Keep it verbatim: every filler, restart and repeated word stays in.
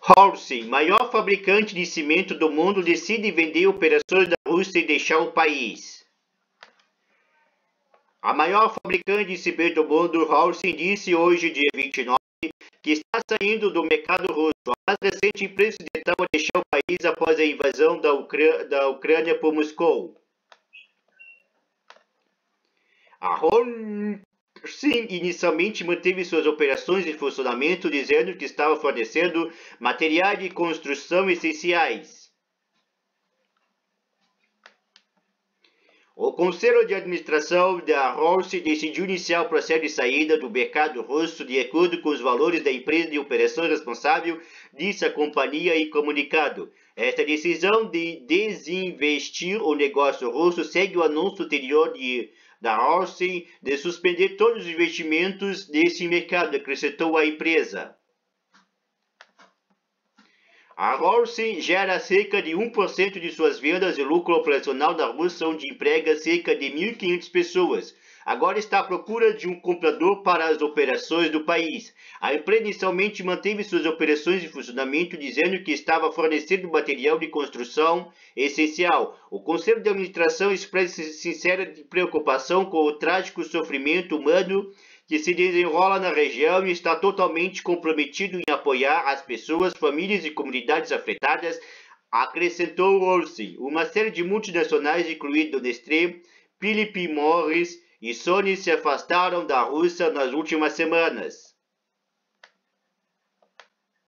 Holcim, maior fabricante de cimento do mundo, decide vender operações da Rússia e deixar o país. A maior fabricante de cimento do mundo, Holcim, disse hoje, dia vinte e nove, que está saindo do mercado russo. A mais recente empresa ocidental a deixar o país após a invasão da, Ucrânia, da Ucrânia por Moscou. A Holcim inicialmente manteve suas operações em funcionamento, dizendo que estava fornecendo materiais de construção essenciais. O Conselho de Administração da Holcim decidiu iniciar o processo de saída do mercado russo de acordo com os valores da empresa de operações responsável, disse a companhia em comunicado. Esta decisão de desinvestir o negócio russo segue o anúncio anterior de, da Holcim de suspender todos os investimentos nesse mercado, acrescentou a empresa. A Holcim gera cerca de um por cento de suas vendas e lucro operacional na Rússia, onde emprega cerca de mil e quinhentas pessoas. Agora está à procura de um comprador para as operações do país. A empresa inicialmente manteve suas operações em funcionamento, dizendo que estava fornecendo material de construção essencial. O Conselho de Administração expressa sincera preocupação com o trágico sofrimento humano que se desenrola na região e está totalmente comprometido em apoiar as pessoas, famílias e comunidades afetadas, acrescentou Holcim. Uma série de multinacionais, incluindo Nestlé, Philip Morris e Sony, se afastaram da Rússia nas últimas semanas.